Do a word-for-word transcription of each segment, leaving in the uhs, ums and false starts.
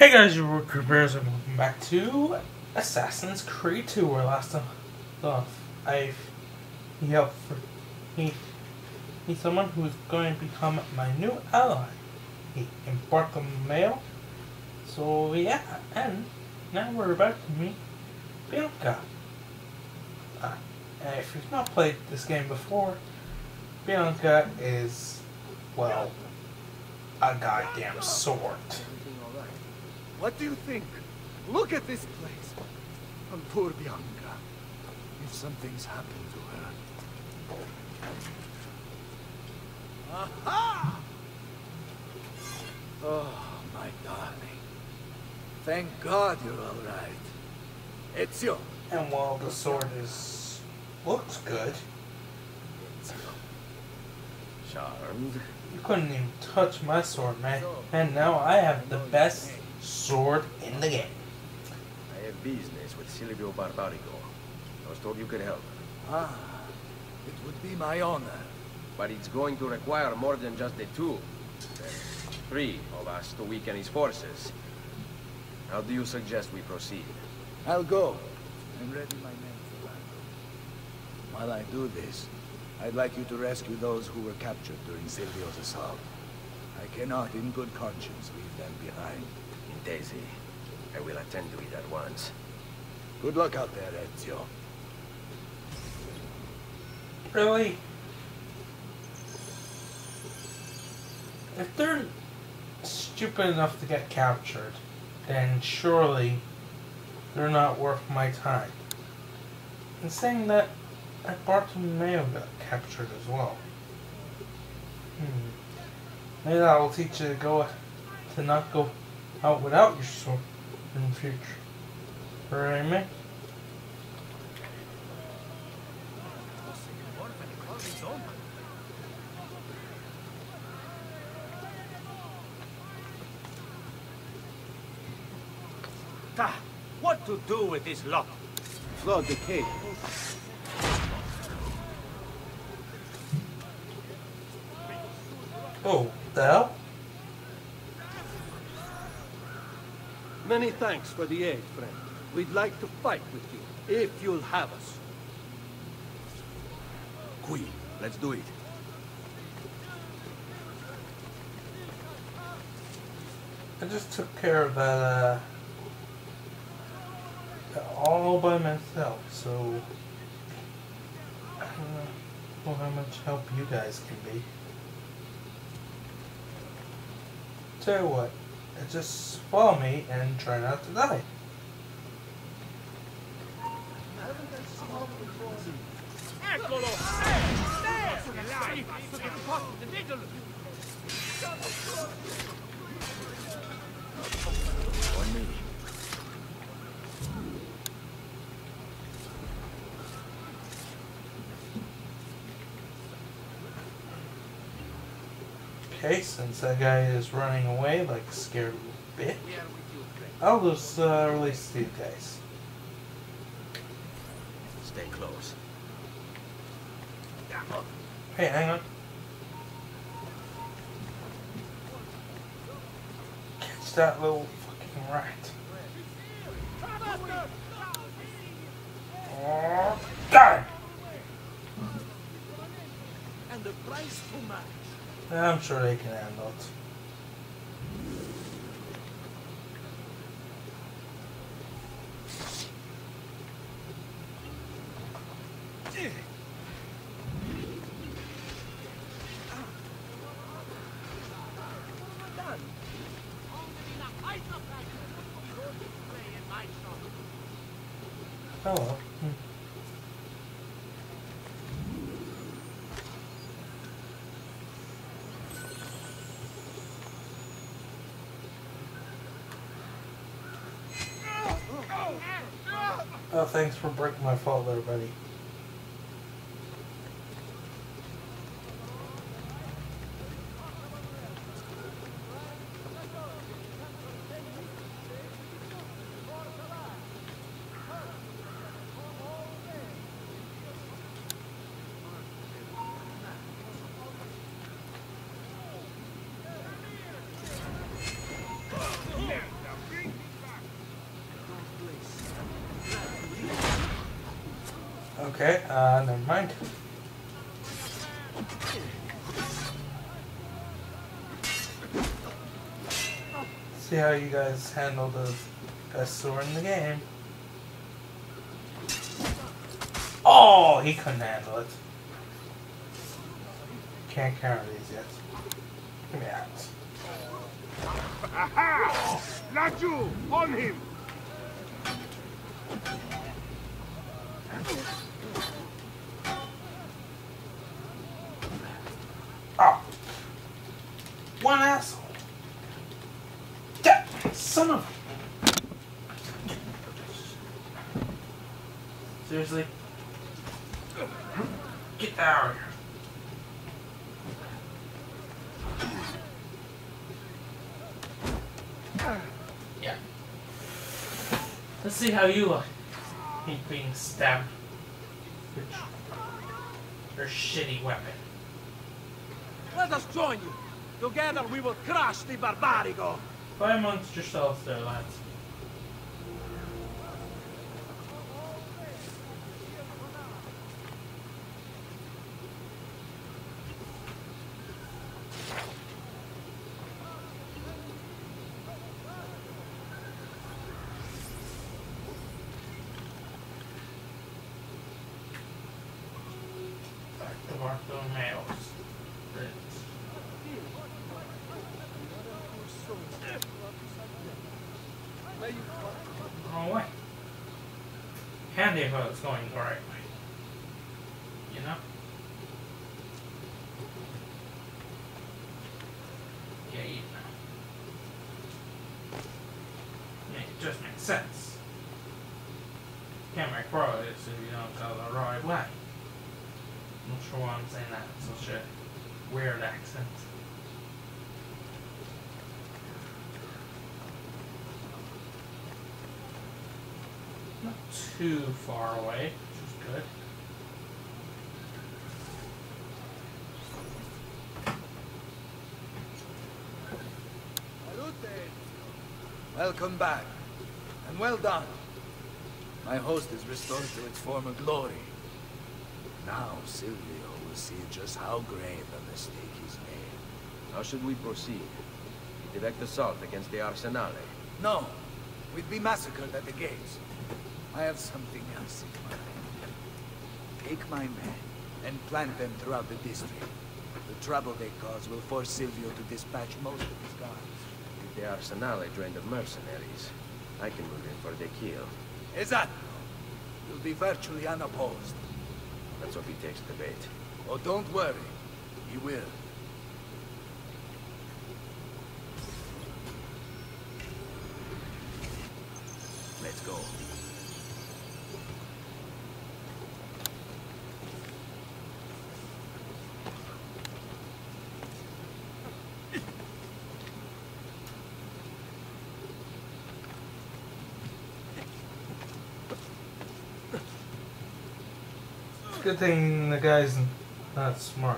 Hey guys, your Worker Bears and welcome back to Assassin's Creed two, where last time off I've he helped for he he's someone who's going to become my new ally. He in Bartolomeo. So yeah, and now we're about to meet Bianca. Uh, and if you've not played this game before, Bianca is, well, a goddamn sword. What do you think? Look at this place. And poor Bianca. If something's happened to her. Aha! Oh, my darling. Thank God you're all right. Ezio. And while the sword is looks good, Ezio. Charmed. you couldn't even touch my sword, man. And now I have the best sword in the game. I have business with Silvio Barbarigo. I was told you could help. Ah, it would be my honor. But it's going to require more than just the two. There's three of us to weaken his forces. How do you suggest we proceed? I'll go and ready my men for battle. While I do this, I'd like you to rescue those who were captured during Silvio's assault. I cannot, in good conscience, leave them behind. Daisy, I will attend to it at once. Good luck out there, Ezio. Really? If they're stupid enough to get captured, then surely they're not worth my time. And saying that, that Bartolomeo got captured as well. Hmm. Maybe that will teach you to go to not go out without your sword in the future. Right, man? Ah, what to do with this lot? Flood the cave. Oh, the hell? Many thanks for the aid, friend. We'd like to fight with you, if you'll have us. Qui, let's do it. I just took care of that, uh, all by myself, so I don't know how much help you guys can be. Tell you what, just follow me and try not to die. On me. Okay, since that guy is running away like a scared little bitch, I'll just uh, release these guys. Stay close. Hey, hang on. Catch that little fucking rat. Oh, got him! And the price to match. I'm sure they can handle it. Oh well. Hmm. Oh, thanks for breaking my fall there, buddy. Okay, uh, never mind. See how you guys handle the best sword in the game. Oh, he couldn't handle it. Can't carry these yet. Give me that. Aha! Laju, on him! Oh. One asshole. Yeah, son of. Seriously? Get out of here. Yeah. Let's see how you look. He's being stabbed with your shitty weapon. Let us join you. Together we will crush the Barbarigo. Fight amongst yourselves there, lads. Back to Bartholomeo's. Wrong way. Handy if I was going the right way. You know? Yeah, you know. I mean, it just makes sense. Can't make roads if you don't go the right way. I'm not sure why I'm saying that in such a weird accent. Not too far away, which is good. Welcome back, and well done. My host is restored to its former glory. Now Silvio will see just how grave a mistake he's made. How should we proceed? Direct assault against the Arsenale. No, we'd be massacred at the gates. I have something else in mind. Take my men and plant them throughout the district. The trouble they cause will force Silvio to dispatch most of his guards. If the Arsenale drained of mercenaries, I can move in for the kill. Esatto. You'll be virtually unopposed. Let's hope he takes the bait. Oh, don't worry. He will. Let's go. Good thing the guy's not smart.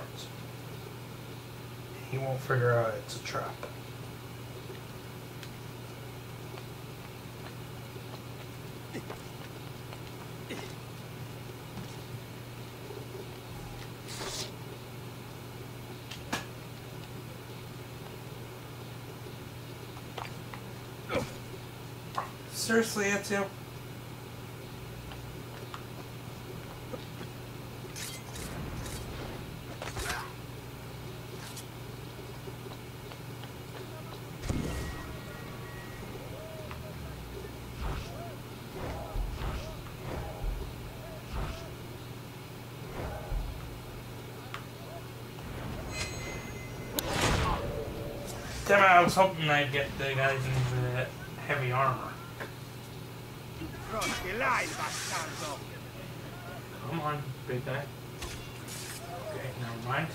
He won't figure out it's a trap. Seriously, Ezio? Damn it, I was hoping I'd get the guys in the heavy armor. Cross the line, bastardo! Come on, big guy. Okay, never mind.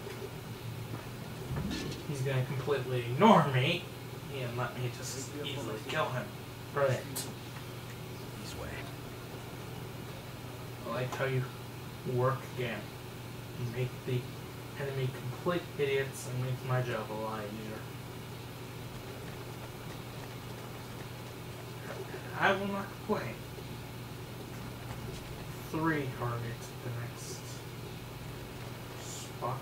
He's gonna completely ignore me and let me just easily kill him. Brilliant. This way. I like how you work again. You make the enemy complete idiots and makes my job a lot easier. I will not complain. three targets at the next spot.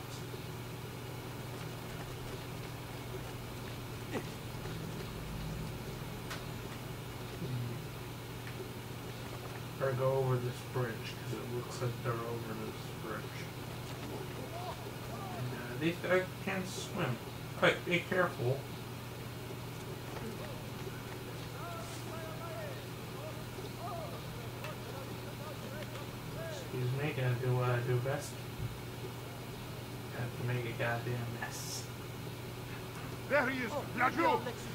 Or go over this bridge, because it looks like they're over this bridge. And, uh, these guys can't swim. But be careful. Excuse me, gonna do what I do best. Have to make a goddamn mess. There he is! Laju!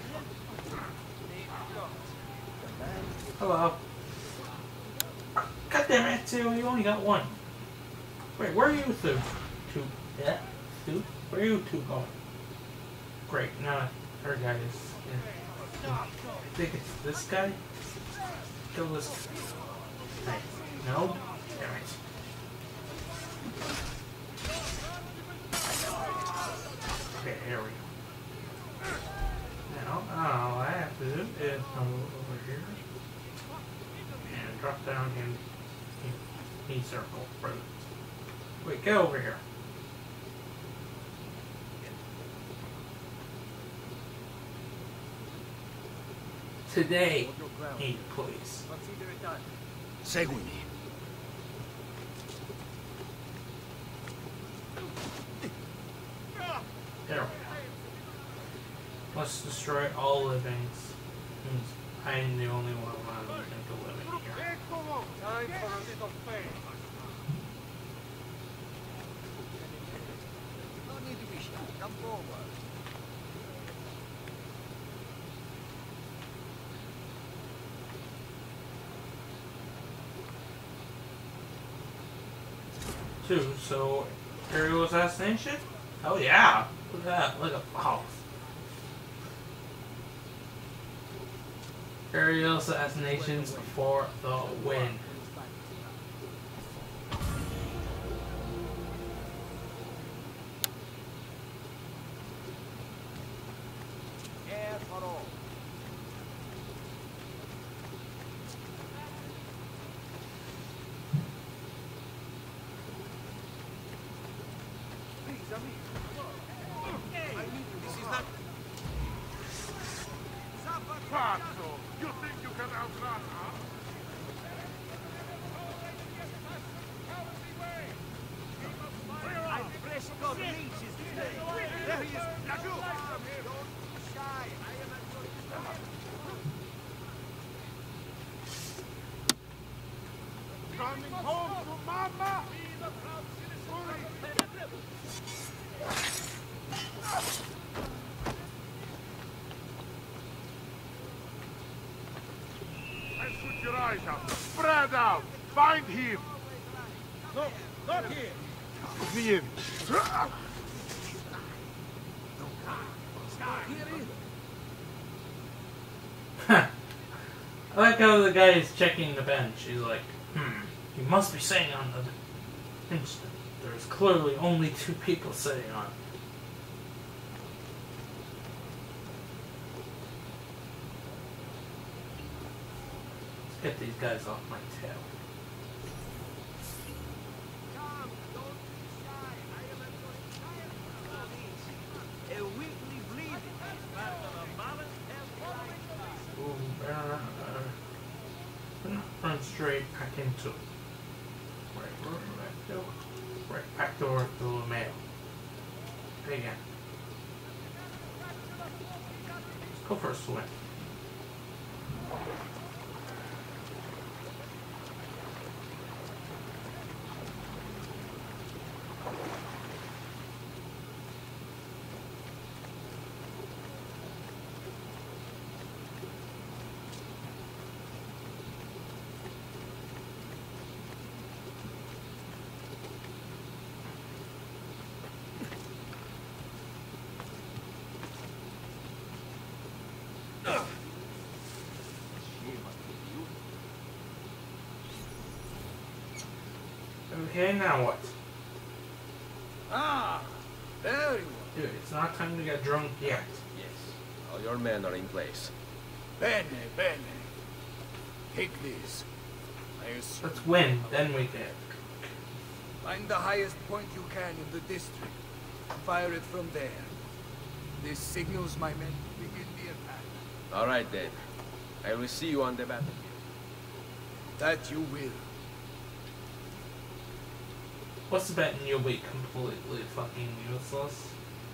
Hello. God damn it, Theo, you only got one. Wait, where are you two? Two? Yeah? Two? Where are you two going? Great, now her guy is. Yeah. I think it's this guy? Kill this guy. No? Damn it. Okay, here we go. Now, all I have to do is come over here and drop down and knee circle. Brilliant. Wait, get over here. Today, eight, please. Seguimi. There we go. Let's destroy all livings. I am the only one allowed to make a living here. Time for a little fame. No need to be shy. Come forward. Two, so aerial assassination? Oh yeah! Look at that, look at wow. Aerial assassinations for the win. Air for all. Pazzo! You think you can outrun her? I'm fresh got leeches today. There he is. Laju! Don't be shy. I am Coming home to mama! And shoot your eyes out. Spread out. Find him. Look, look here. Me in. I like how the guy is checking the bench. He's like, hmm, you must be sitting on the instant. There's clearly only two people sitting on it. Let's get these guys off my tail. a weekly bleeding as part of a balanced health Ooh, uh, uh, run straight back into right, right, back door, right back door to the mail. Again. Go for a swim. Okay, now what? Ah, very well. Dude, it's not time to get drunk yet. Yes. All your men are in place. Bene, bene. Take this. I assume. Let's win, then we can. Find the highest point you can in the district. Fire it from there. This signals my men to begin the attack. All right, then. I will see you on the battlefield. That you will. What's the bet and you'll be completely fucking useless?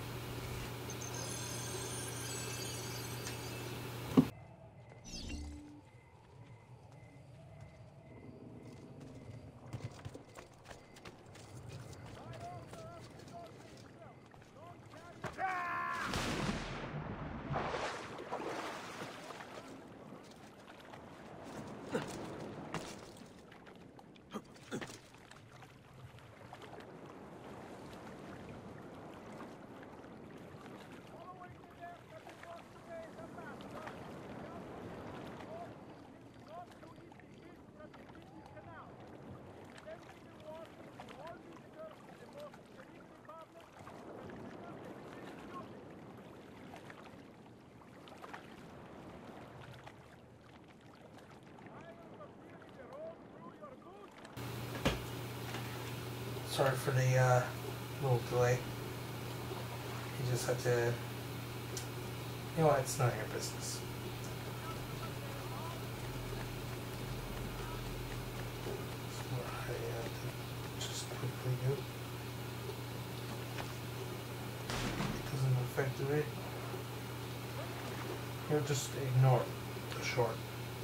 Sorry for the uh, little delay. You just had to. You know what? It's none of your business. That's what I had to just quickly do. It doesn't affect the rate. You'll just ignore the short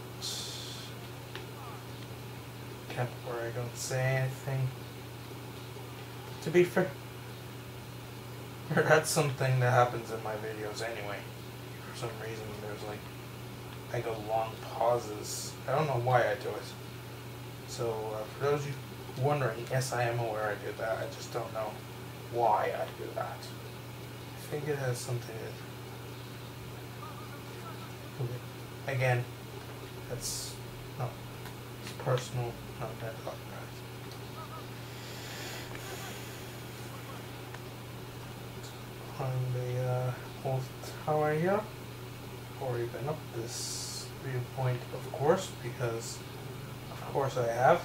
cap where I don't say anything. To be fair, that's something that happens in my videos anyway. For some reason, there's like, I go long pauses. I don't know why I do it. So, uh, for those of you wondering, yes, I am aware I do that. I just don't know why I do that. I think it has something to do. Again, that's not, it's personal, not that copyright. On the uh, whole tower here, or even up this viewpoint, of course, because of course I have.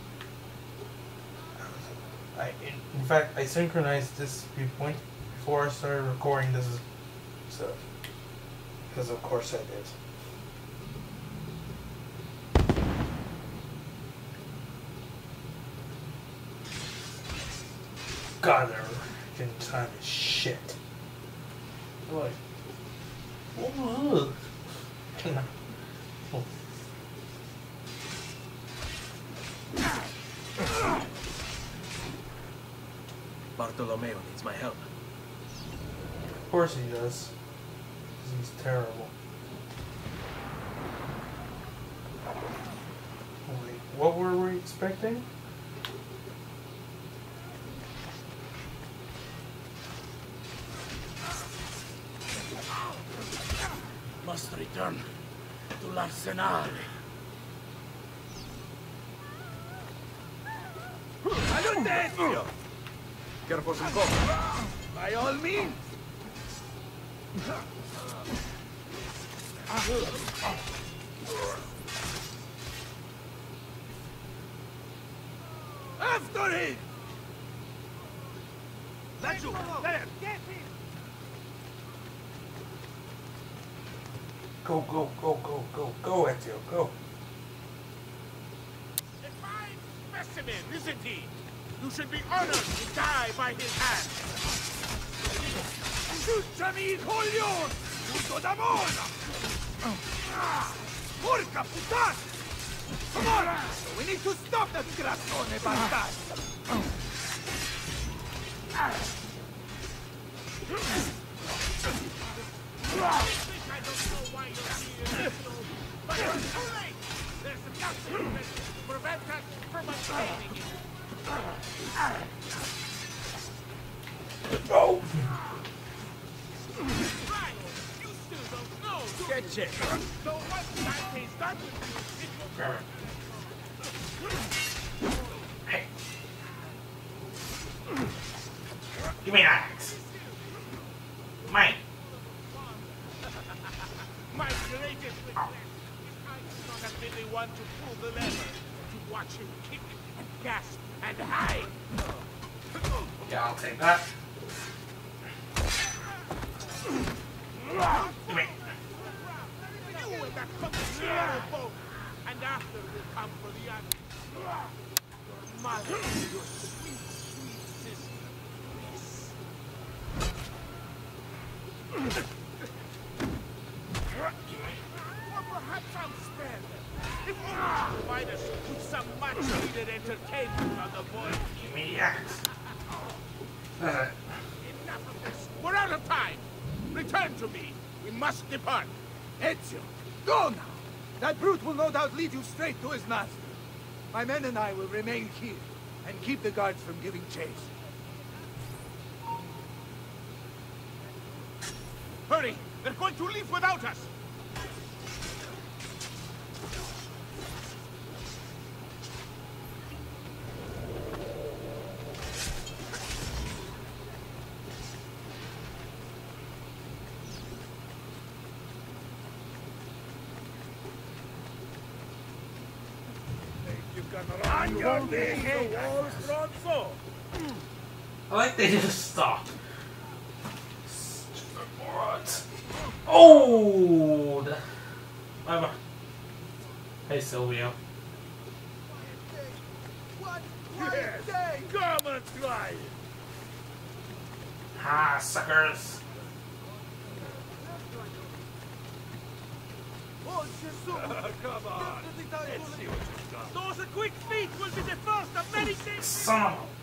I in, in fact I synchronized this viewpoint before I started recording this, so because of course I did. God, their time is shit. Like, oh, oh. Bartolomeo needs my help. Of course he does. He's terrible. Wait, what were we expecting? Must return to l'Arsenale. All'Udezio! Careful some cover. By all means! After him! Let's go! There! Get him! Go, go, go, go, go, go, Ezio, go. A fine specimen, isn't he? You should be honored to die by his hand. Ciucciami il coglione! Punto da mola! Porca puttana! Come on! We need to stop that grassone bastard! I don't know why you're here, but it's too late. There's nothing that can prevent us from obtaining it. Oh! Right, you still don't know. Get it. So once Dante's done with you, it will... Hey. Give me that axe. Mine. My greatest regret is I did not have been the one to pull the lever to watch him kick and gasp and hide. Yeah, I'll take that. Give me. You and that fucking boat. And after will come for the other. Your mother, your sweet, sweet sister. Or perhaps I'll spare them. If you can provide us with some much-needed entertainment on the voyage. Give me the axe. That's it. Enough of this. We're out of time. Return to me. We must depart. Ezio, go now! That brute will no doubt lead you straight to his master. My men and I will remain here, and keep the guards from giving chase. Hurry! They're going to leave without us! On your knees, Stronzo! I like they just stop. Stupid morons. Oh! the- Bye bye. Hey, Silvio. Yes, come and try it! Ha, suckers. Come on, let's see what you've got. Those quick feet will be the first of many things! Son of a...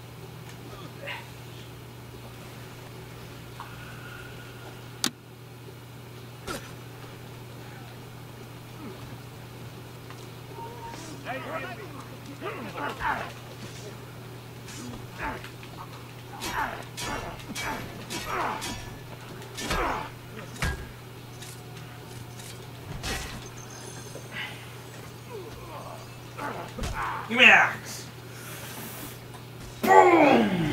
Give me an axe. Boom!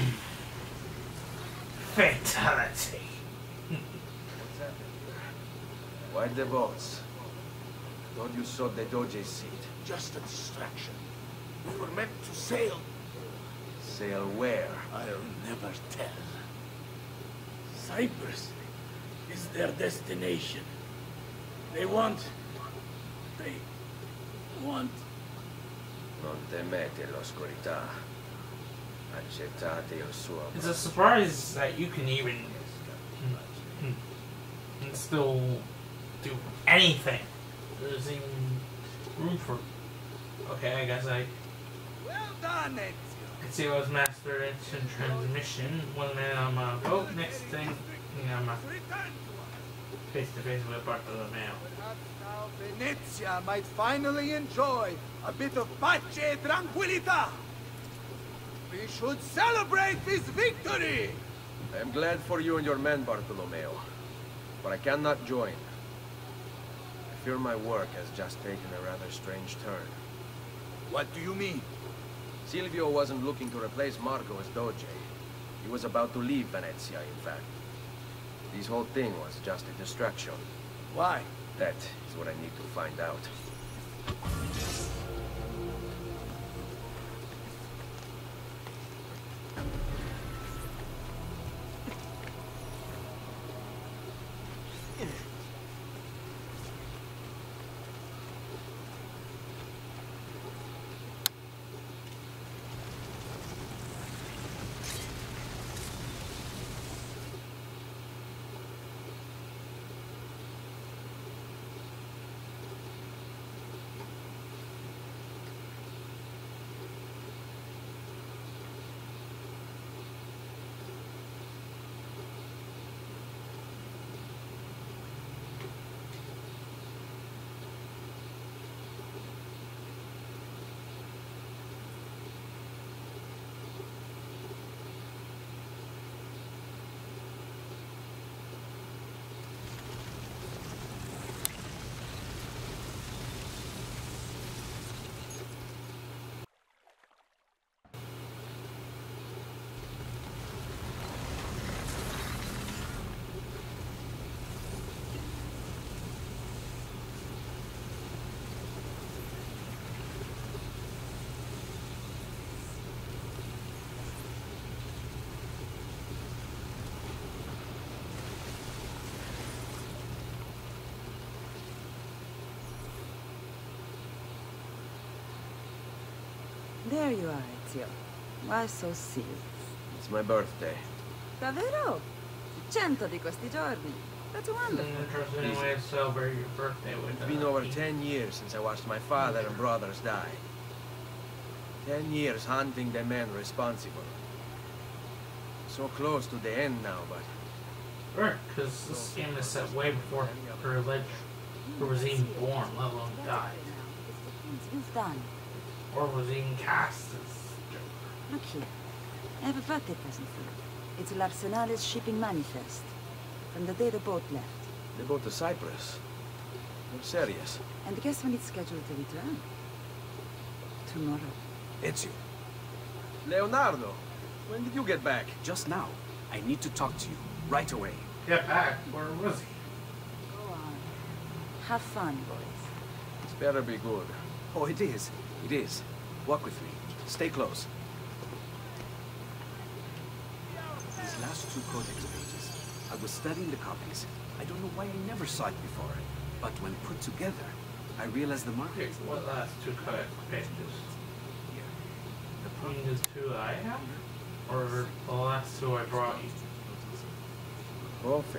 Fatality. What's happening? Why the boats? Thought you saw the Doge's seat. Just a distraction. We were meant to sail. Sail where? I'll never tell. Cyprus is their destination. They want... They want... Non temete l'oscurità. Accettate il suo... It's a surprise that you can even and still do anything. There's even room for. Okay, I guess I Well done, Ezio. can see I was master instant transmission. One man on my boat. Next thing, you know, I'm Return to us. face to face with Bartolomeo. Perhaps now Venezia might finally enjoy a bit of pace e tranquillità. We should celebrate this victory! I am glad for you and your men, Bartolomeo. But I cannot join. I fear my work has just taken a rather strange turn. What do you mean? Silvio wasn't looking to replace Marco as Doge. He was about to leave Venezia, in fact. This whole thing was just a distraction. Why? That is what I need to find out. There you are, Ezio. Why so serious? It's my birthday. Davvero? Cento di questi giorni. That's It's wonderful. an interesting way to celebrate your birthday with It's uh, been over eating. ten years since I watched my father and brothers die. Ten years hunting the men responsible. So close to the end now, but Right, because this game is set way before her leg or was even born, let alone died. It's the things you've done. Or was even cast as Joker. Look here. I have a birthday present for you. It's L'Arsenale's shipping manifest. From the day the boat left. they go to Cyprus. I'm serious. And guess when it's scheduled to return? Tomorrow. Ezio, Leonardo, when did you get back? just now. I need to talk to you, right away. Get back, where was he? Go on. Have fun, boys. It's better be good. Oh, it is. It is. Walk with me. Stay close. These last two codex pages. I was studying the copies. I don't know why I never saw it before. But when put together, I realized the Okay, markings. what last two cut pages? Here. The You pro- mean the two that I have? Or the last two I brought you? Prophet.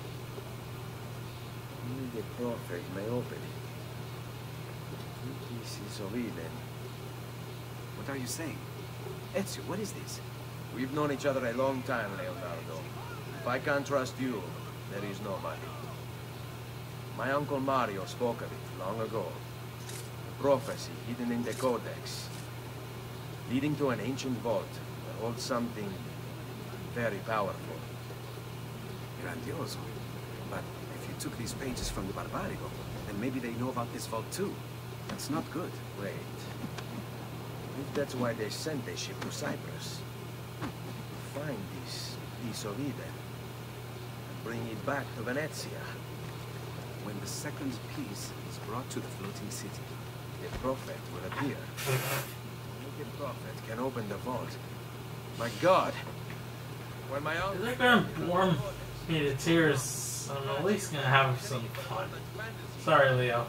Only the prophet may open it. Two pieces of Eden. What are you saying? Ezio, what is this? We've known each other a long time, Leonardo. If I can't trust you, there is nobody. My uncle Mario spoke of it long ago. A prophecy hidden in the Codex. Leading to an ancient vault that holds something very powerful. Grandioso. But if you took these pages from the Barbarigo, then maybe they know about this vault too. That's not good. Wait. If that's why they sent a ship to Cyprus. To find this piece of Eden. And bring it back to Venezia. When the second piece is brought to the floating city, The prophet will appear. Only the prophet can open the vault. My God! When my Is uncle... it gonna bore me to tears? I'm at least gonna have some fun. Sorry, Leo.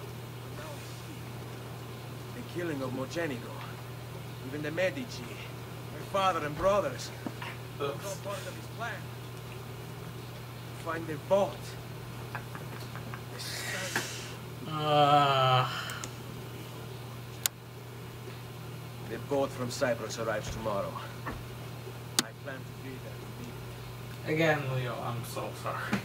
The killing of Mocenigo. Even the Medici. My father and brothers. Oops. No part of his plan. Find the vault. The sun. Uh, The boat from Cyprus arrives tomorrow. I plan to be there to meet you. again, Leo, I'm so sorry.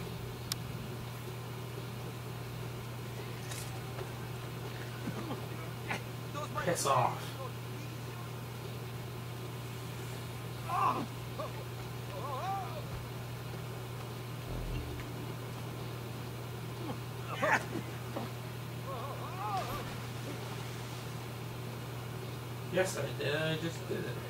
Piss off. Yes, I did. I just did it.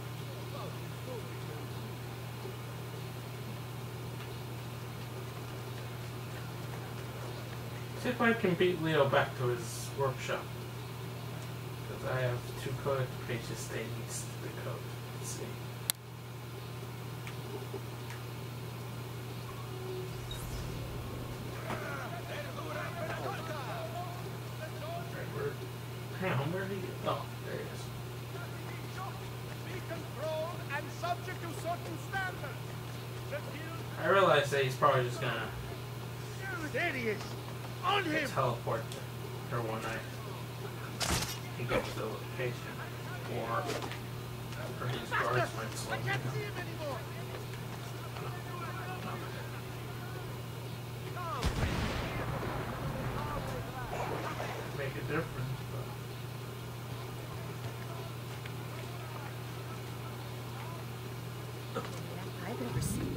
See if I can beat Leo back to his workshop. Because I have two code pages staying east of the code. Let's see. Alright, where? Hang on, where did he get? Oh, there he is. Be controlled and subject to certain standards. The guild I realize that he's probably just gonna There he is. On him. teleport her one night. He goes to the location. Or, or his guards might slow I him can't down. see him anymore. Make a difference, but I've ever seen.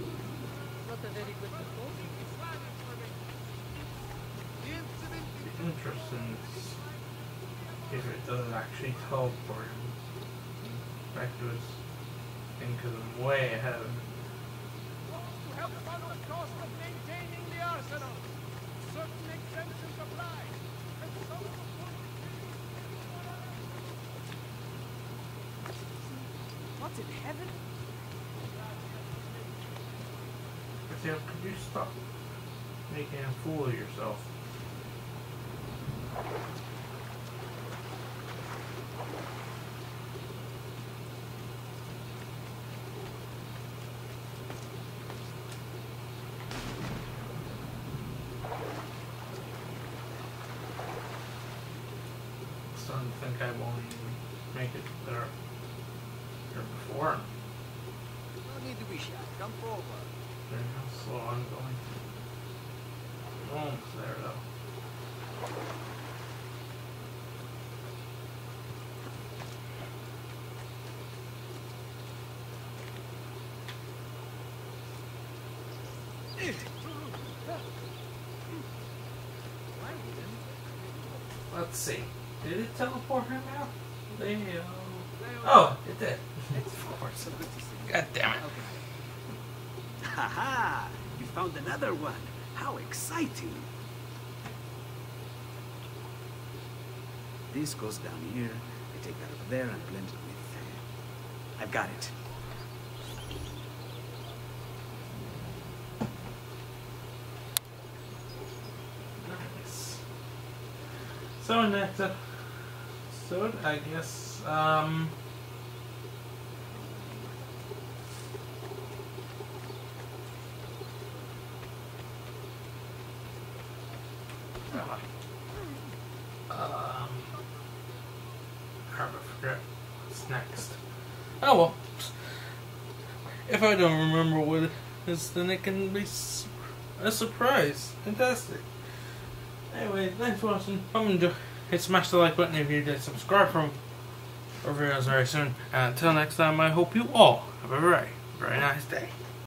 the interesting is if it doesn't actually teleport him back to his thing, because I'm way ahead of him. To help fund the cost of maintaining the arsenal. Certain exemptions apply. And some of the What's in heaven? But, could you stop making a fool of yourself? starting to think I won't even make it there, there before. No need to be shy. Come forward. Very slow on going. Almost there though. Let's see. Did it teleport him out? Leo. Oh, it did. Of course. God damn it. Haha! You found another one. How exciting! This goes down here. I take that over there and blend it with. Uh, I've got it. Nice. So next episode, I guess, um... Um, I forget what's next. Oh well. If I don't remember what it is, then it can be a surprise. Fantastic. Anyway, thanks for watching. Hope you enjoyed. Hit smash the like button if you did. Subscribe for more videos very soon. And until next time, I hope you all have a very, very nice day.